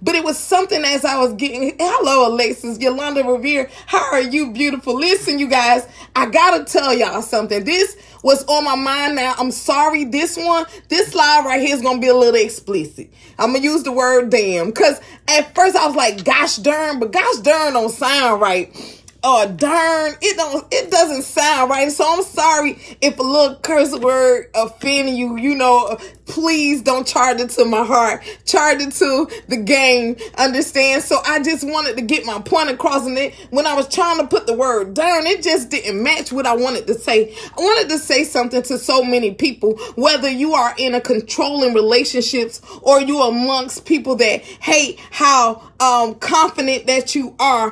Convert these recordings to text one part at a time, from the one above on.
But it was something as I was getting, hello, Alexis, Yolanda Revere. How are you, beautiful? Listen, you guys, I got to tell y'all something. This was on my mind now. I'm sorry. This slide right here is going to be a little explicit. I'm going to use the word damn. Because at first I was like, gosh darn, but gosh darn don't sound right. Darn, it doesn't sound right. So I'm sorry if a little curse word offended you. You know, please don't charge it to my heart. Charge it to the game. Understand? So I just wanted to get my point across. And it, when I was trying to put the word darn, it just didn't match what I wanted to say. I wanted to say something to so many people, whether you are in a controlling relationships or you amongst people that hate how confident that you are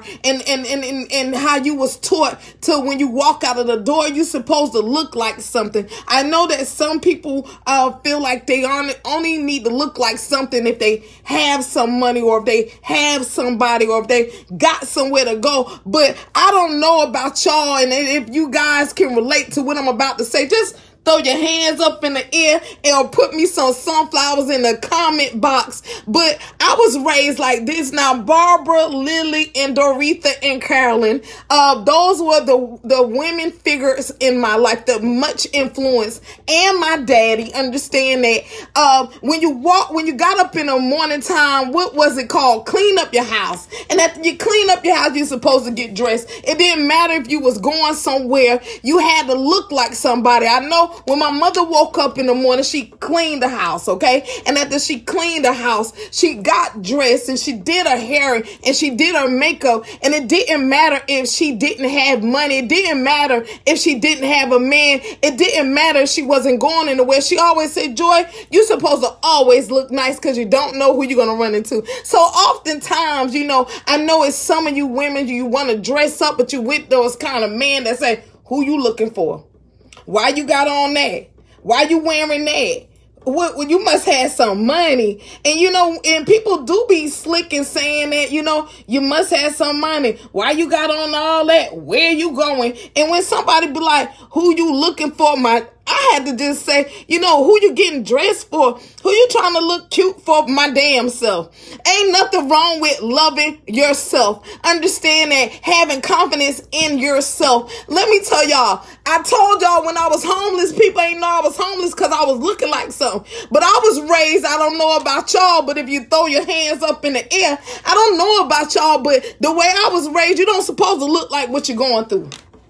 and how you was taught to when you walk out of the door, you're supposed to look like something. I know that some people feel like they only need to look like something if they have some money or if they have somebody or if they got somewhere to go. But I don't know about y'all, and if you guys can relate to what I'm about to say, just throw your hands up in the air and put me some sunflowers in the comment box. But I was raised like this. Now, Barbara, Lily, and Doretha, and Carolyn, those were the women figures in my life, the much influence, and my daddy. Understand that when you got up in the morning time, what was it called? Clean up your house. And after you clean up your house, you're supposed to get dressed. It didn't matter if you was going somewhere. You had to look like somebody. I know when my mother woke up in the morning, she cleaned the house, okay? And after she cleaned the house, she got dressed and she did her hair and she did her makeup. And it didn't matter if she didn't have money. It didn't matter if she didn't have a man. It didn't matter if she wasn't going anywhere. She always said, Joy, you're supposed to always look nice because you don't know who you're going to run into. So oftentimes, you know, I know it's some of you women, you want to dress up, but you with those kind of men that say, who you looking for? Why you got on that? Why you wearing that? Well, you must have some money. And, you know, and people do be slick and saying that, you know, you must have some money. Why you got on all that? Where you going? And when somebody be like, who you looking for, I had to just say, you know, who you getting dressed for? Who you trying to look cute for? My damn self. Ain't nothing wrong with loving yourself. Understand that, having confidence in yourself. Let me tell y'all, I told y'all when I was homeless, people ain't know I was homeless because I was looking like something. But I was raised, I don't know about y'all, but if you throw your hands up in the air, I don't know about y'all, but the way I was raised, you don't supposed to look like what you're going through.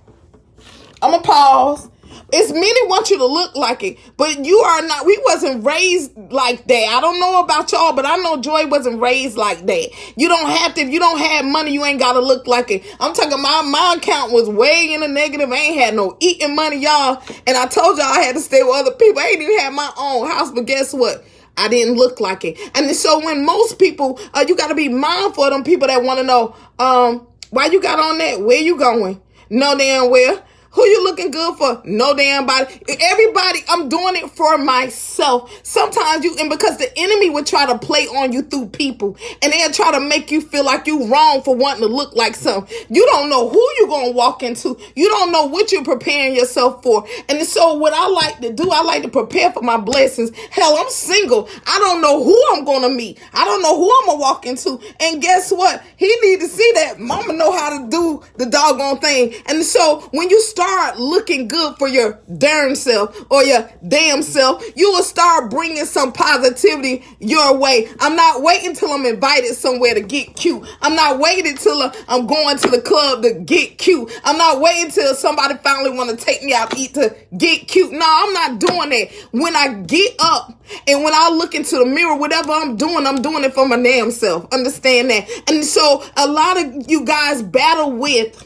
I'm going to pause. It's many want you to look like it, but you are not. We wasn't raised like that. I don't know about y'all, but I know Joy wasn't raised like that. You don't have to. If you don't have money, you ain't got to look like it. I'm talking my account was way in the negative. I ain't had no eating money, y'all. And I told y'all I had to stay with other people. I ain't even had my own house, but guess what? I didn't look like it. And so when most people, you got to be mindful of them people that want to know, why you got on that? Where you going? No damn well. Who you looking good for? No damn body. Everybody, I'm doing it for myself. Sometimes and because the enemy would try to play on you through people, and they'll try to make you feel like you wrong for wanting to look like something. You don't know who you're going to walk into. You don't know what you're preparing yourself for. And so what I like to do, I like to prepare for my blessings. Hell, I'm single. I don't know who I'm going to meet. I don't know who I'm going to walk into. And guess what? He need to see that mama know how to do the doggone thing. And so when you start looking good for your darn self or your damn self, you will start bringing some positivity your way. I'm not waiting till I'm invited somewhere to get cute. I'm not waiting till I'm going to the club to get cute. I'm not waiting till somebody finally want to take me out to eat to get cute. No, I'm not doing that. When I get up and when I look into the mirror, whatever I'm doing it for my damn self. Understand that? And so a lot of you guys battle with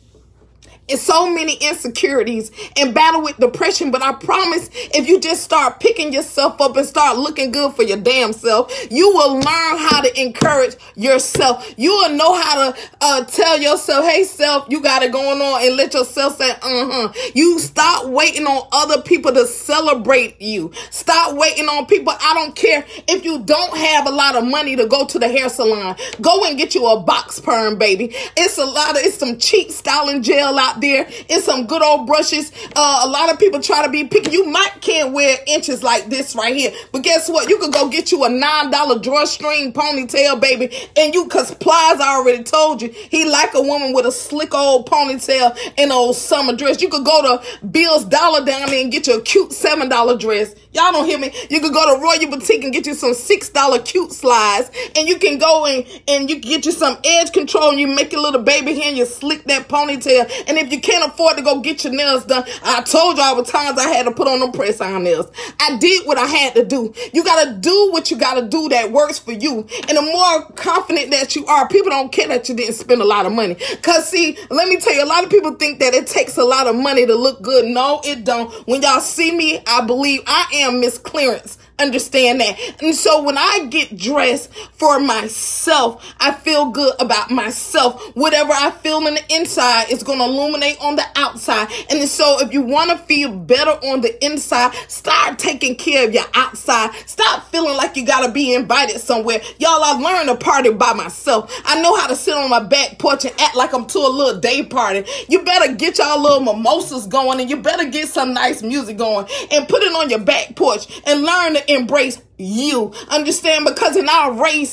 so many insecurities and battle with depression. But I promise, if you just start picking yourself up and start looking good for your damn self, you will learn how to encourage yourself. You will know how to tell yourself, hey self, you got it going on, and let yourself say, You stop waiting on other people to celebrate you. Stop waiting on people. I don't care if you don't have a lot of money to go to the hair salon. Go and get you a box perm, baby. It's some cheap styling gel out out there in some good old brushes. A lot of people try to be picky. You can't wear inches like this right here, but guess what? You could go get you a $9 drawstring ponytail, baby, and cause Plies already told you he like a woman with a slick old ponytail and old summer dress. You could go to Bill's Dollar down there and get you a cute $7 dress. Y'all don't hear me. You could go to Royal Boutique and get you some $6 cute slides, and you can go and you can get you some edge control, and you make your little baby hair and you slick that ponytail. And if you can't afford to go get your nails done, I told you all the times I had to put on them press-on nails. I did what I had to do. You got to do what you got to do that works for you. And the more confident that you are, people don't care that you didn't spend a lot of money. Because, see, let me tell you, a lot of people think that it takes a lot of money to look good. No, it don't. When y'all see me, I believe I am Miss Clearance. Understand that. And so when I get dressed for myself, I feel good about myself. Whatever I feel in the inside is going to illuminate on the outside. And so if you want to feel better on the inside, start taking care of your outside. Stop feeling like you got to be invited somewhere. Y'all, I learned to party by myself. I know how to sit on my back porch and act like I'm to a little day party. You better get y'all little mimosas going, and you better get some nice music going and put it on your back porch and learn to embrace you. Understand? Because in our race,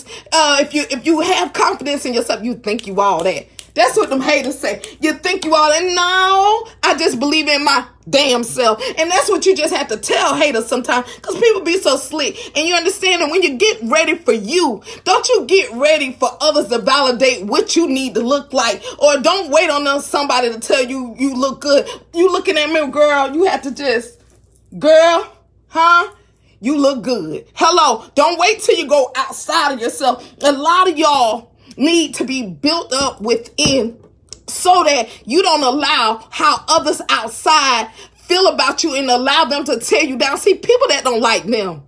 if you have confidence in yourself, you think you all that. That's what them haters say. You think you all that. No, I just believe in my damn self. And that's what you just have to tell haters sometimes, because people be so slick. And you understand that when you get ready for you, don't you get ready for others to validate what you need to look like, or don't wait on somebody to tell you you look good. You looking at me, girl, you have to just, girl, huh? You look good. Hello. Don't wait till you go outside of yourself. A lot of y'all need to be built up within so that you don't allow how others outside feel about you and allow them to tear you down. See, people that don't like them.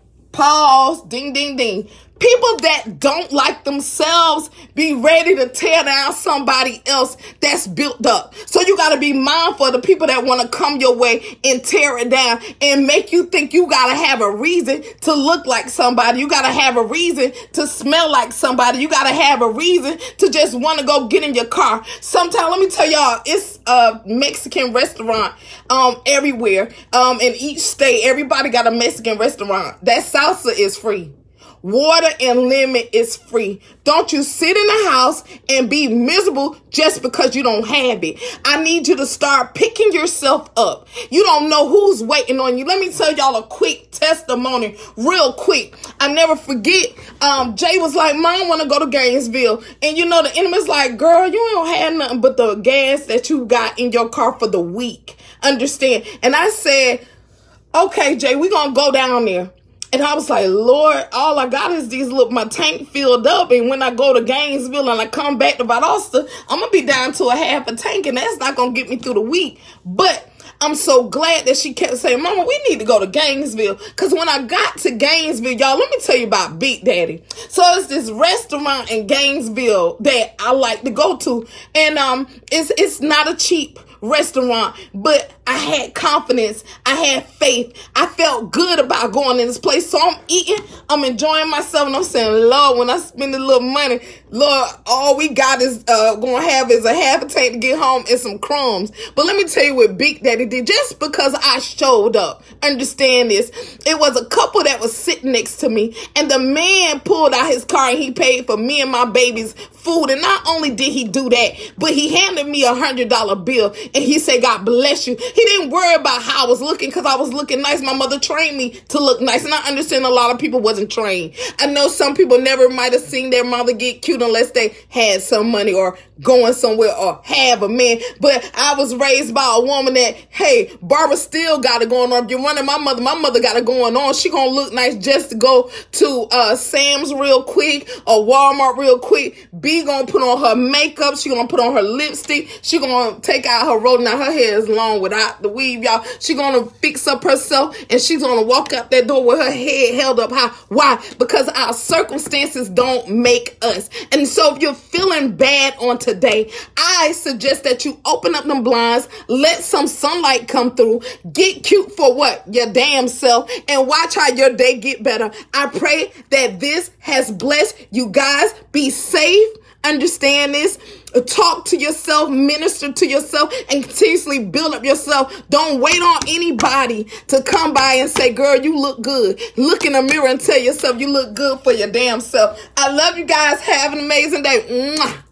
Pause. Ding, ding, ding. People that don't like themselves be ready to tear down somebody else that's built up. So you got to be mindful of the people that want to come your way and tear it down and make you think you got to have a reason to look like somebody. You got to have a reason to smell like somebody. You got to have a reason to just want to go get in your car. Sometimes, let me tell y'all, it's a Mexican restaurant everywhere. In each state, everybody got a Mexican restaurant. That salsa is free. Water and lemon is free. Don't you sit in the house and be miserable just because you don't have it. I need you to start picking yourself up. You don't know who's waiting on you. Let me tell y'all a quick testimony real quick. I never forget. Jay was like, Mom, want to go to Gainesville. And you know, the enemy's like, girl, you don't have nothing but the gas that you got in your car for the week. Understand? And I said, okay, Jay, we're going to go down there. And I was like, Lord, all I got is my tank filled up. And when I go to Gainesville and I come back to Valdosta, I'm going to be down to a half a tank. And that's not going to get me through the week. But I'm so glad that she kept saying, Mama, we need to go to Gainesville. Because when I got to Gainesville, y'all, let me tell you about Big Daddy. So it's this restaurant in Gainesville that I like to go to. And it's not a cheap restaurant, but I had confidence. I had faith. I felt good about going in this place. So I'm eating, I'm enjoying myself, and I'm saying, Lord, when I spend a little money, Lord, all we got is going to have is a half a tank to get home and some crumbs. But let me tell you what Big Daddy did. Just because I showed up, understand this, it was a couple that was sitting next to me, and the man pulled out his car and he paid for me and my baby's food. And not only did he do that, but he handed me $100 bill, and he said, God bless you. He didn't worry about how I was looking, because I was looking nice. My mother trained me to look nice, and I understand a lot of people wasn't trained. I know some people never might have seen their mother get cute unless they had some money or going somewhere or have a man. But I was raised by a woman that, hey, Barbara still got it going on. If you're running my mother got it going on. She gonna look nice just to go to Sam's real quick or Walmart real quick. B gonna put on her makeup. She gonna put on her lipstick. She gonna take out her roll. Now her hair is long without the weave, y'all. She gonna fix up herself, and she's gonna walk out that door with her head held up high. Why? Because our circumstances don't make us. And so if you're feeling bad on today, I suggest that you open up them blinds, let some sunlight come through, get cute for what? Your damn self, and watch how your day get better. I pray that this has blessed you guys. Be safe. Understand this. Talk to yourself, minister to yourself, and continuously build up yourself. Don't wait on anybody to come by and say, girl, you look good. Look in the mirror and tell yourself you look good for your damn self. I love you guys. Have an amazing day. Mwah.